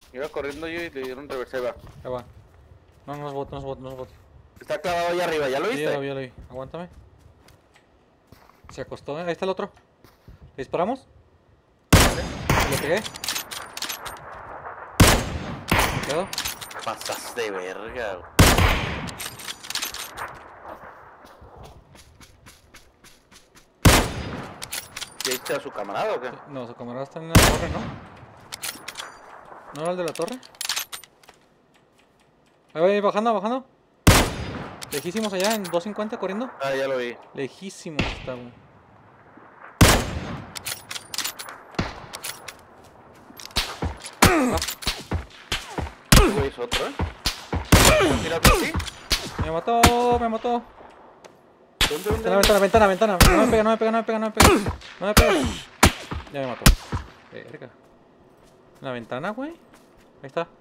Iba corriendo yo y le dieron reversa, ahí va. Ahí va. No, no es bot, no es bot, no es bot. Está clavado ahí arriba, ¿ya lo Sí, viste? ya lo vi. Aguántame. Se acostó, ahí está el otro. ¿Le disparamos? Le pegué. Me quedo. Pasas de verga, güey. ¿Ya viste a su camarada o qué? No, su camarada está en la torre, ¿no? ¿No era el de la torre? Ahí va, bajando, bajando. Lejísimos allá en 250 corriendo. Ah, ya lo vi. Lejísimos está, güey. Ese güey es otro, ¿eh? Mira, sí. Me mató, me mató. ¿Dónde? Está en la ventana, ventana. No me pega, no me pega, no me pega, no me pega. No me pega. Ya me mató. Verga. ¿En la ventana, güey? Ahí está.